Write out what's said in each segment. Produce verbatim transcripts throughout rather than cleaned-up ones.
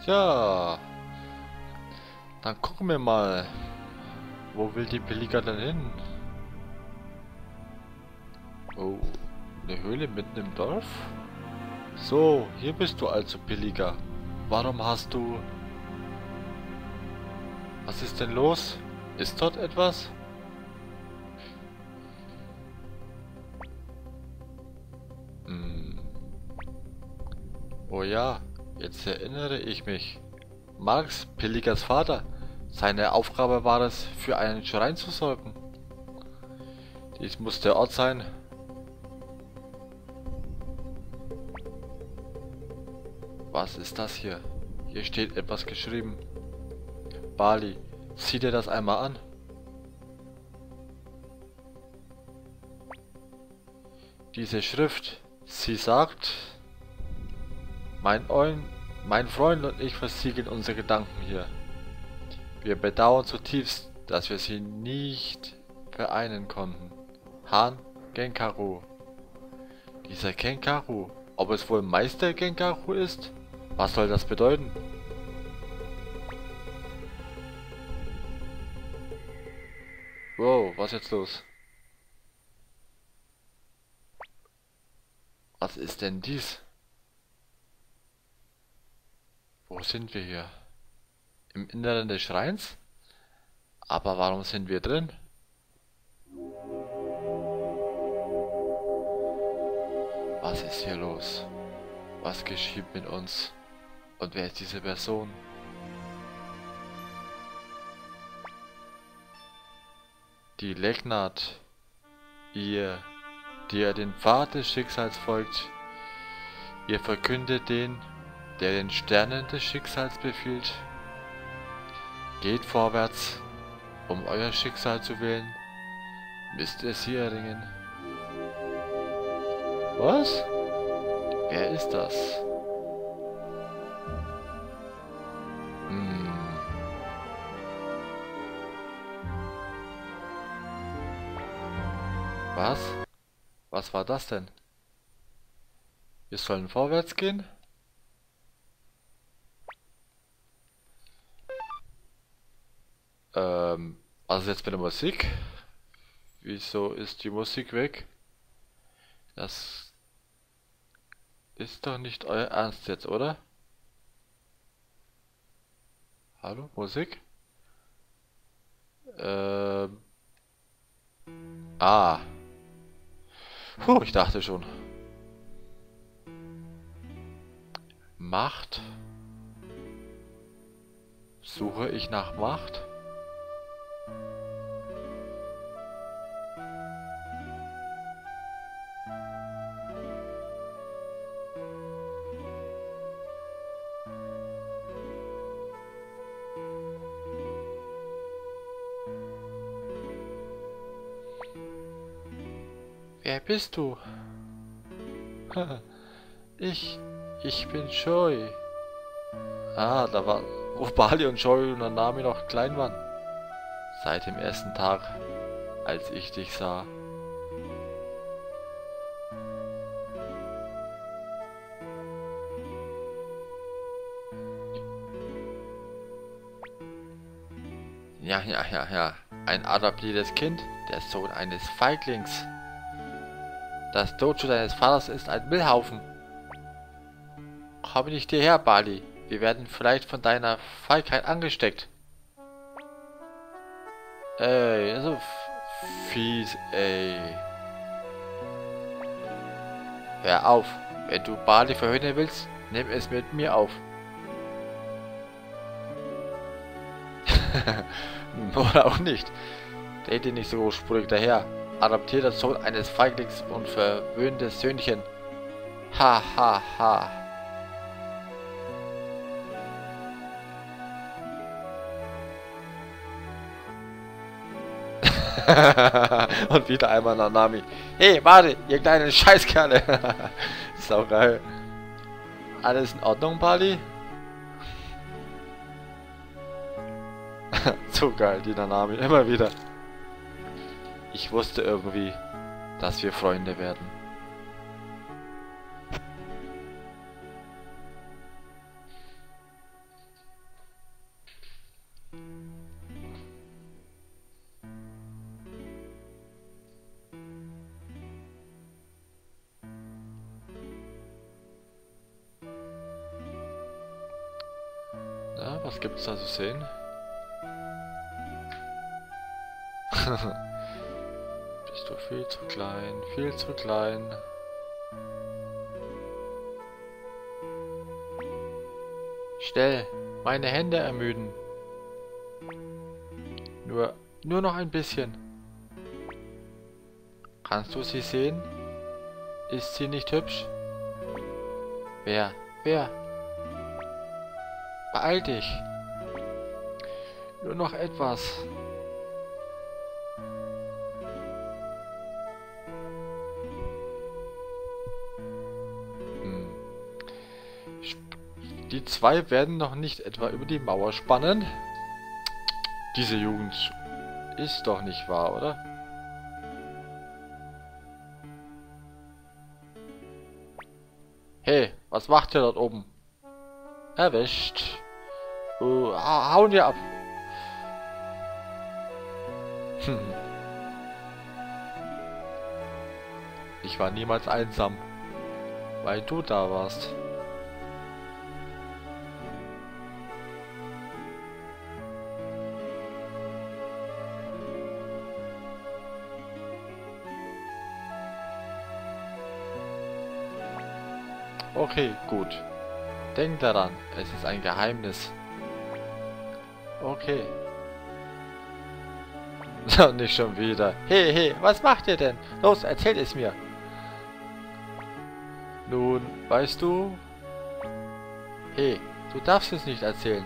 Ja, dann gucken wir mal. Wo will die Pelikan denn hin? Oh, eine Höhle mitten im Dorf? So, hier bist du also, Pelikan. Warum hast du... Was ist denn los? Ist dort etwas? Hm. Oh ja, jetzt erinnere ich mich. Marx, Pelikans Vater. Seine Aufgabe war es, für einen Schrein zu sorgen. Dies muss der Ort sein. Was ist das hier? Hier steht etwas geschrieben. Bali, sieh dir das einmal an. Diese Schrift, sie sagt, mein, Oin, mein Freund und ich versiegeln unsere Gedanken hier. Wir bedauern zutiefst, dass wir sie nicht vereinen konnten. Han Genkaru. Dieser Genkaru, ob es wohl Meister Genkaru ist? Was soll das bedeuten? Wow, was ist jetzt los? Was ist denn dies? Wo sind wir hier? Im Inneren des Schreins? Aber warum sind wir drin? Was ist hier los? Was geschieht mit uns? Und wer ist diese Person? Die Legnat, ihr, die ihr den Pfad des Schicksals folgt, ihr verkündet den, der den Sternen des Schicksals befiehlt. Geht vorwärts, um euer Schicksal zu wählen, müsst ihr sie erringen. Was? Wer ist das? Hm. Was? Was war das denn? Wir sollen vorwärts gehen? Ähm, was ist jetzt mit der Musik? Wieso ist die Musik weg? Das ist doch nicht euer Ernst jetzt, oder? Hallo, Musik? Ähm. Ah. Puh, ich dachte schon. Macht? Suche ich nach Macht? Wer bist du? Ich, ich bin Joy. Ah, da war, wo Bali und Joy und Nanami noch klein waren. Seit dem ersten Tag, als ich dich sah. Ja, ja, ja, ja. Ein adoptiertes Kind, der Sohn eines Feiglings. Das Dojo deines Vaters ist ein Müllhaufen. Komm nicht hierher, Bali. Wir werden vielleicht von deiner Feigheit angesteckt. Ey, so fies, ey. Hör auf. Wenn du Bali verhöhnen willst, nimm es mit mir auf. Oder auch nicht. Dreh dir nicht so großspurig daher. Adoptierter Sohn eines Feiglings und verwöhntes Söhnchen. Ha, ha, ha. Und wieder einmal Nanami. Hey, warte, ihr kleinen Scheißkerle. Ist auch geil. Alles in Ordnung, Bali? So geil, die Nanami. Immer wieder. Ich wusste irgendwie, dass wir Freunde werden. Ja, was gibt's da zu sehen? Bist du viel zu klein, viel zu klein. Schnell, meine Hände ermüden. Nur, nur noch ein bisschen. Kannst du sie sehen? Ist sie nicht hübsch? Wer? Wer? Beeil dich. Nur noch etwas. Hm. Die zwei werden noch nicht etwa über die Mauer spannen? Diese Jugend ist doch nicht wahr, oder? Hey, was macht ihr dort oben? Erwischt. Uh, hauen wir ab. Hm. Ich war niemals einsam, weil du da warst. Okay, gut. Denk daran, es ist ein Geheimnis. Okay. Nicht schon wieder. Hey, hey, was macht ihr denn? Los, erzählt es mir. Nun, weißt du... Hey, du darfst es nicht erzählen.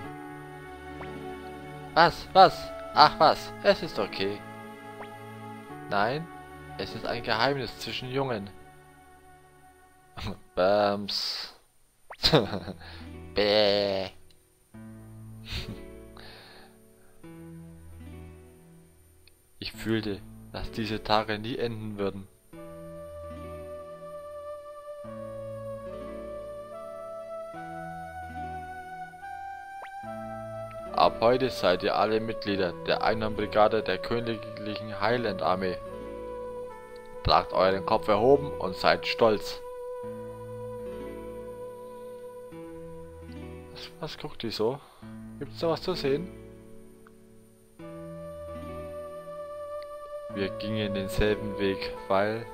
Was, was? Ach was, es ist okay. Nein, es ist ein Geheimnis zwischen Jungen. Bams. Bäh. Ich fühlte, dass diese Tage nie enden würden. Ab heute seid ihr alle Mitglieder der Einhornbrigade der Königlichen Highland-Armee. Tragt euren Kopf erhoben und seid stolz. Was, was guckt die so? Gibt's da was zu sehen? Wir gingen denselben Weg, weil...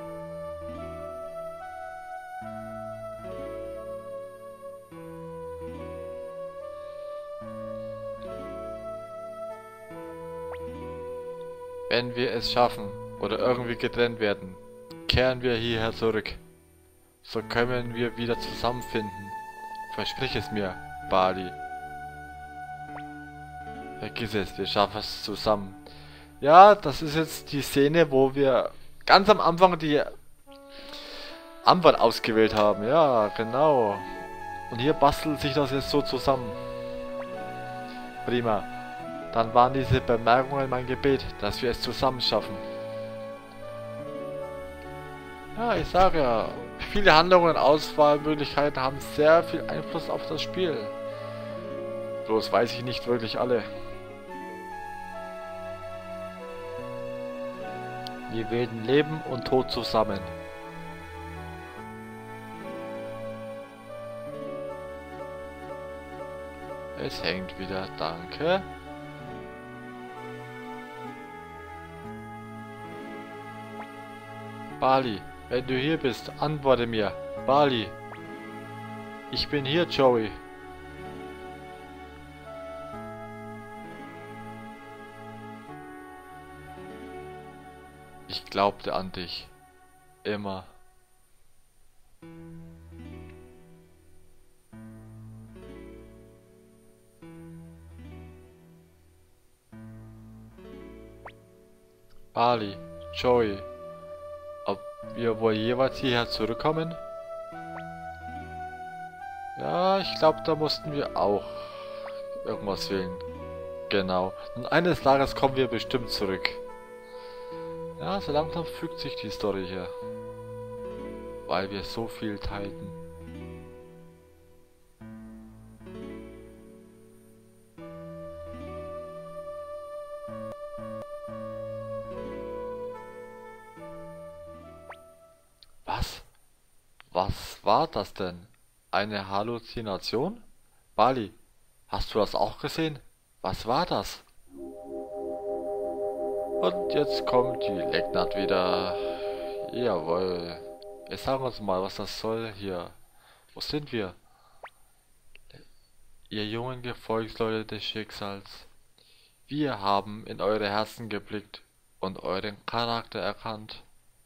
Wenn wir es schaffen oder irgendwie getrennt werden, kehren wir hierher zurück. So können wir wieder zusammenfinden. Versprich es mir, Bali. Vergiss es, wir schaffen es zusammen. Ja, das ist jetzt die Szene, wo wir ganz am Anfang die Antwort ausgewählt haben. Ja, genau. Und hier bastelt sich das jetzt so zusammen. Prima. Dann waren diese Bemerkungen mein Gebet, dass wir es zusammen schaffen. Ja, ich sage ja, viele Handlungen und Auswahlmöglichkeiten haben sehr viel Einfluss auf das Spiel. Bloß weiß ich nicht wirklich alle. Wir wählten Leben und Tod zusammen. Es hängt wieder, danke. Bali, wenn du hier bist, antworte mir. Bali. Ich bin hier, Joey. Ich glaubte an dich. Immer. Bali, Joey. Ob wir wohl jeweils hierher zurückkommen? Ja, ich glaube, da mussten wir auch irgendwas wählen. Genau. Und eines Tages kommen wir bestimmt zurück. Ja, so langsam fügt sich die Story hier. Weil wir so viel teilten. Was? Was war das denn? Eine Halluzination? Bali, Hast du das auch gesehen? Was war das? Und jetzt kommt die Lecknaht wieder. Jawohl. Jetzt sagen wir uns mal, was das soll hier. Wo sind wir? Ihr jungen Gefolgsleute des Schicksals. Wir haben in eure Herzen geblickt und euren Charakter erkannt.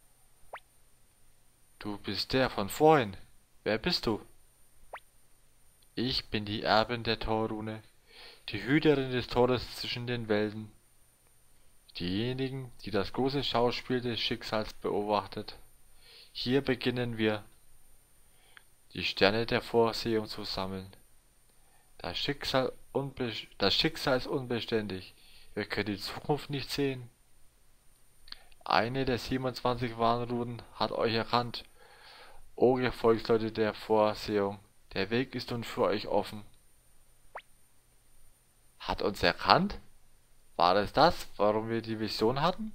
Du bist der von vorhin. Wer bist du? Ich bin die Erbin der Torrune, die Hüterin des Tores zwischen den Welten. Diejenigen, die das große Schauspiel des Schicksals beobachtet. Hier beginnen wir, die Sterne der Vorsehung zu sammeln. Das Schicksal, unbe das Schicksal ist unbeständig. Wir können die Zukunft nicht sehen. Eine der siebenundzwanzig Warnruden hat euch erkannt. O Gefolgsleute der Vorsehung, der Weg ist nun für euch offen. Hat uns erkannt? War es das, warum wir die Vision hatten?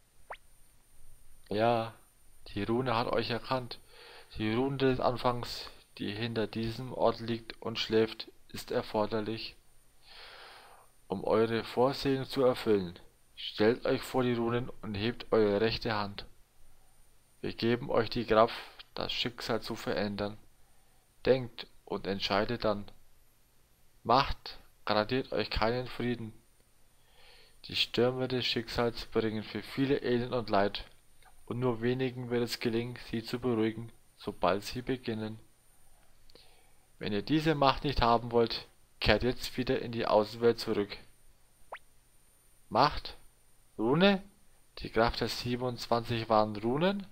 Ja, die Rune hat euch erkannt. Die Rune des Anfangs, die hinter diesem Ort liegt und schläft, ist erforderlich, um eure Vorsehung zu erfüllen. Stellt euch vor die Runen und hebt eure rechte Hand. Wir geben euch die Kraft, das Schicksal zu verändern. Denkt und entscheidet dann. Macht garantiert euch keinen Frieden. Die Stürme des Schicksals bringen für viele Elend und Leid, und nur wenigen wird es gelingen, sie zu beruhigen, sobald sie beginnen. Wenn ihr diese Macht nicht haben wollt, kehrt jetzt wieder in die Außenwelt zurück. Macht? Rune? Die Kraft der siebenundzwanzig waren Runen?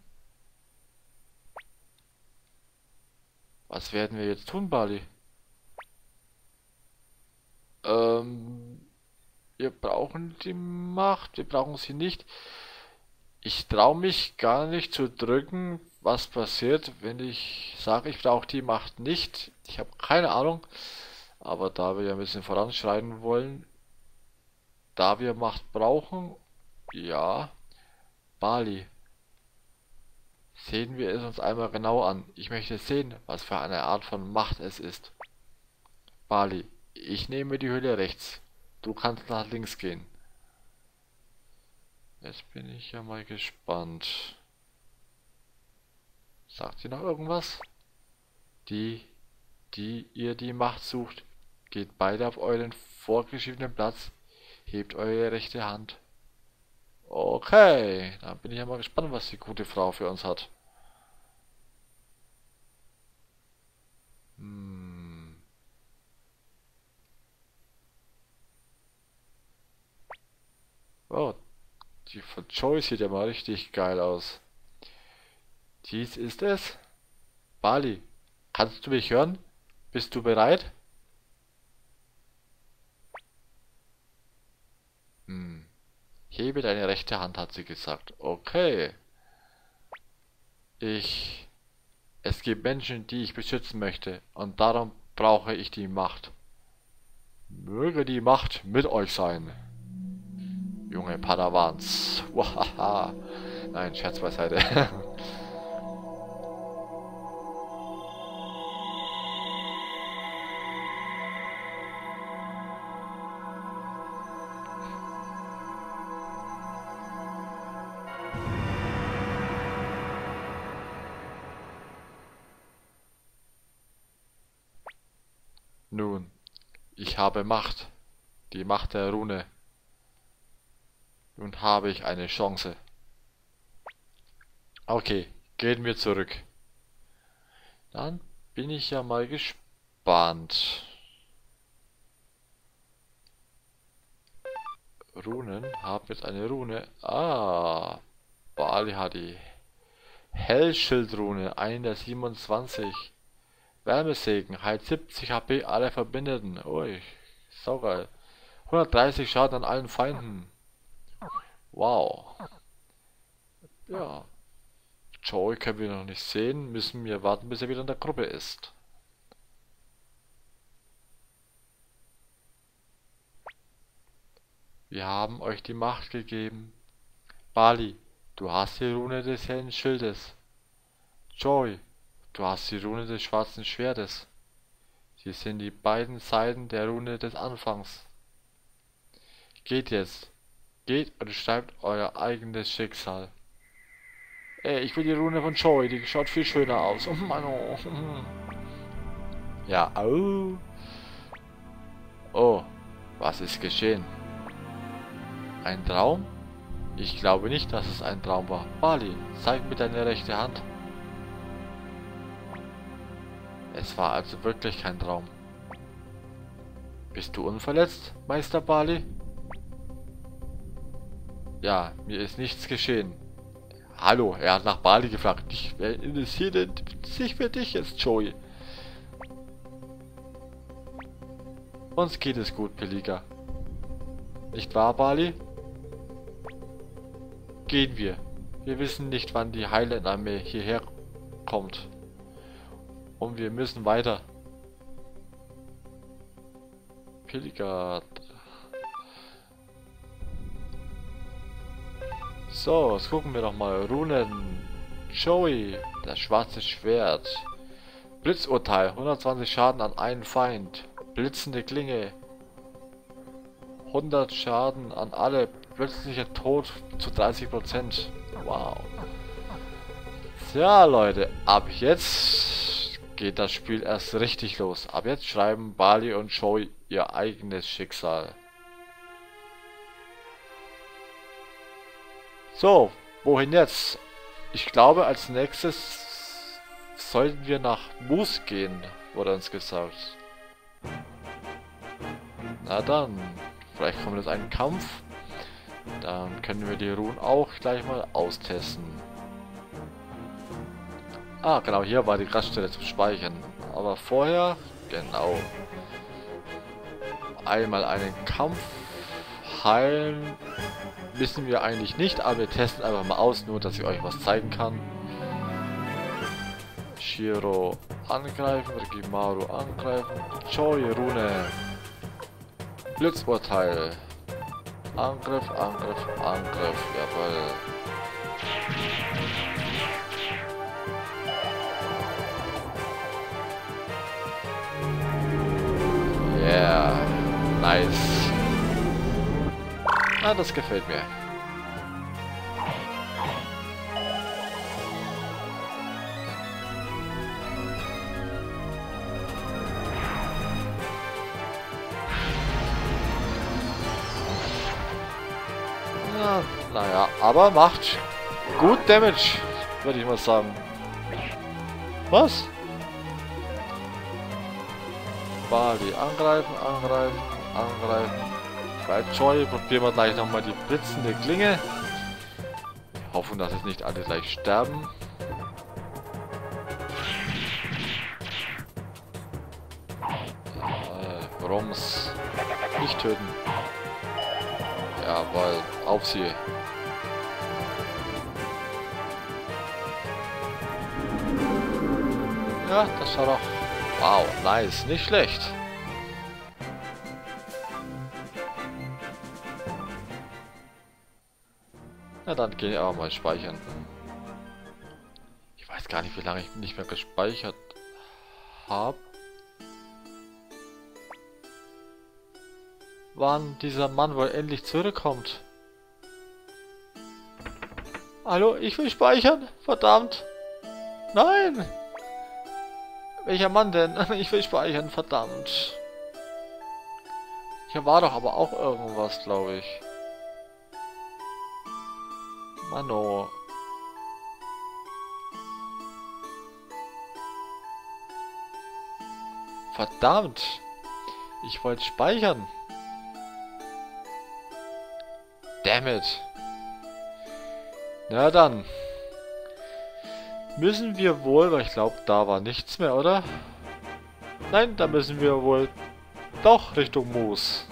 Was werden wir jetzt tun, Bali? Ähm, wir brauchen die Macht, wir brauchen sie nicht. Ich traue mich gar nicht zu drücken, was passiert, wenn ich sage, ich brauche die Macht nicht. Ich habe keine Ahnung, aber da wir ja ein bisschen voranschreiten wollen, da wir Macht brauchen, ja, Bali. Sehen wir es uns einmal genau an. Ich möchte sehen, was für eine Art von Macht es ist. Bali, ich nehme die Höhle rechts. Du kannst nach links gehen. Jetzt bin ich ja mal gespannt. Sagt ihr noch irgendwas? Die, die ihr die Macht sucht, geht beide auf euren vorgeschriebenen Platz, hebt eure rechte Hand. Okay, dann bin ich ja mal gespannt, was die gute Frau für uns hat. Hm. Oh, die von Joy sieht ja mal richtig geil aus. Dies ist es. Bali, kannst du mich hören? Bist du bereit? Hm. Hebe deine rechte Hand, hat sie gesagt. Okay. Ich... Es gibt Menschen, die ich beschützen möchte, und darum brauche ich die Macht. Möge die Macht mit euch sein. Junge Padawans. Wahaha. Nein, Scherz beiseite. Nun, ich habe Macht. Die Macht der Rune. Nun habe ich eine Chance. Okay, gehen wir zurück. Dann bin ich ja mal gespannt. Runen haben jetzt eine Rune. Ah, Bali hat die Hellschildrune, eine der siebenundzwanzig. Wärmesegen, heilt siebzig H P alle Verbündeten. Ui, saugeil. hundertdreißig Schaden an allen Feinden. Wow. Ja. Joey können wir noch nicht sehen, müssen wir warten, bis er wieder in der Gruppe ist. Wir haben euch die Macht gegeben. Bali, du hast die Rune des hellen Schildes. Joey, du hast die Rune des schwarzen Schwertes. Sie sind die beiden Seiten der Rune des Anfangs. Geht jetzt. Geht und schreibt euer eigenes Schicksal. Ey, ich will die Rune von Joey, die schaut viel schöner aus. Oh Mann, oh. Ja, au. Oh, was ist geschehen? Ein Traum? Ich glaube nicht, dass es ein Traum war. Bali, zeig mir deine rechte Hand. Es war also wirklich kein Traum. Bist du unverletzt, Meister Bali? Ja, mir ist nichts geschehen. Hallo, er hat nach Bali gefragt. Ich, wer interessiert denn sich für dich jetzt, Joey? Uns geht es gut, Peliga. Nicht wahr, Bali? Gehen wir. Wir wissen nicht, wann die Highland-Armee hierher kommt. Und wir müssen weiter. Peliga. So, jetzt gucken wir doch mal. Runen. Joey. Das schwarze Schwert. Blitzurteil. hundertzwanzig Schaden an einen Feind. Blitzende Klinge. hundert Schaden an alle. Plötzlicher Tod zu dreißig Prozent. Wow. Tja, Leute. Ab jetzt geht das Spiel erst richtig los. Ab jetzt schreiben Bali und Joey ihr eigenes Schicksal. So, wohin jetzt? Ich glaube, als nächstes sollten wir nach Moose gehen, wurde uns gesagt. Na dann, vielleicht kommt jetzt ein Kampf. Dann können wir die Runen auch gleich mal austesten. Ah, genau, hier war die Raststelle zum Speichern. Aber vorher, genau. Einmal einen Kampf heilen. Wissen wir eigentlich nicht, aber wir testen einfach mal aus, nur dass ich euch was zeigen kann. Shiro angreifen, Rikimaru angreifen, Joey Rune. Blitzurteil. Angriff, Angriff, Angriff, jawohl. Yeah, nice. Ah, das gefällt mir. Ja, naja, aber macht gut Damage, würde ich mal sagen. Was? Bali angreifen, angreifen, angreifen. Bei Joy probieren wir gleich nochmal die blitzende Klinge. Wir hoffen, dass es nicht alle gleich sterben. Äh, Roms. Nicht töten. Jawohl, auf sie. Ja, das war doch... Wow, nice, nicht schlecht. Na dann gehen wir aber mal speichern. Ich weiß gar nicht, wie lange ich nicht mehr gespeichert habe. Wann dieser Mann wohl endlich zurückkommt. Hallo, ich will speichern. Verdammt. Nein. Welcher Mann denn? Ich will speichern, verdammt. Hier war doch aber auch irgendwas, glaube ich. Mano. Verdammt. Ich wollte speichern. Damn it. Na dann. Müssen wir wohl, weil ich glaube, da war nichts mehr, oder? Nein, da müssen wir wohl doch Richtung Moose.